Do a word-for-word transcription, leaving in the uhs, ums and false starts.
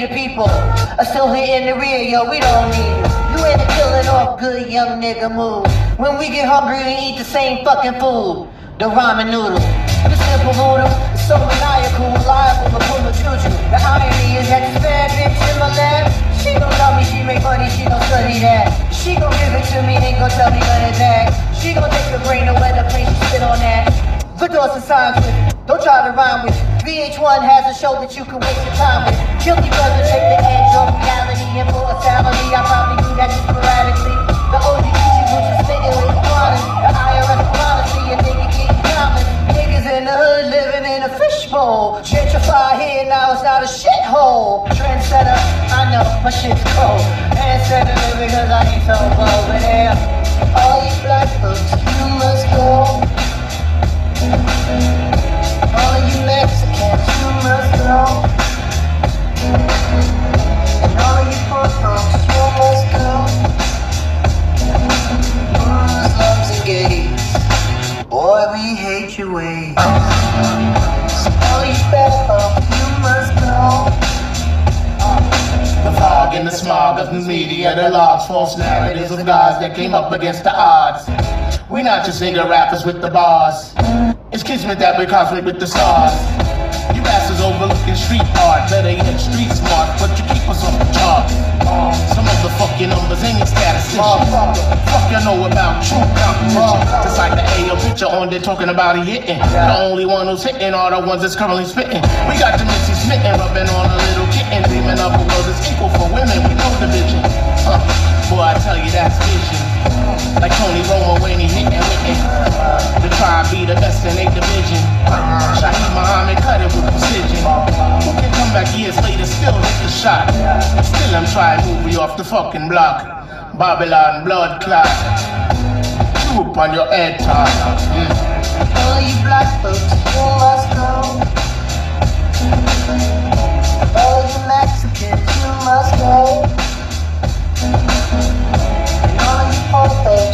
the people are still here in the rear, yo, we don't need you. You ain't a killing off good young nigga move. When we get hungry, we eat the same fucking food, the ramen noodle. The simple noodle is so maniacal, liable to pull a choo-choo. The irony is that this bad bitch in my lap, she gon' tell me she make money, she gon' study that. She gon' give it to me, ain't gon' tell me none of that. She gon' take the brain to where the place she spit on that. The doors and signs with, don't try to rhyme with. V H one has a show that you can waste your time with. Guilty pleasure take the edge off reality, and for a salary, I probably do that just sporadically. The O G Gucci boots are spitting with quality. The I R S policy, a nigga getting common. Niggas in the hood living in a fishbowl. Gentrify here, now it's not a shithole. Trendsetter, I know, my shit's cold. Trendsetter because I ain't so over there. All you black folks, you must go. All of you Mexicans, you must go. And all of you poor folks, you must go. Muslims and gays, boy, we hate your ways. So all you bad folks, you must go. The fog and the smog of the media, the logs, false narratives of guys that came up against the odds. We not just nigga rappers with the bars. It's kismet that we conflict with the stars. You bastards overlooking street art, better yet street smart, but you keep us off the chart. Some of the fucking numbers ain't statisticians. Fuck you know about true competition. Just like the A O picture on there talking about he hitting. The only one who's hitting are the ones that's currently spitting. We got the Missy smitten, rubbing on a little kitten, dreaming of a world that's equal for women with no division. Uh, boy, I tell you that's vision. Like Tony Romo when he hitting with it. The tribe be the best in a division. Shaheed Muhammad cut it with precision. Who can come back years later, still hit the shot? Still I'm trying to move you off the fucking block. Babylon blood clot. Troop on your head top. Mm. All you black folks, you must go. All you Mexicans, you must go. And all you poor folks,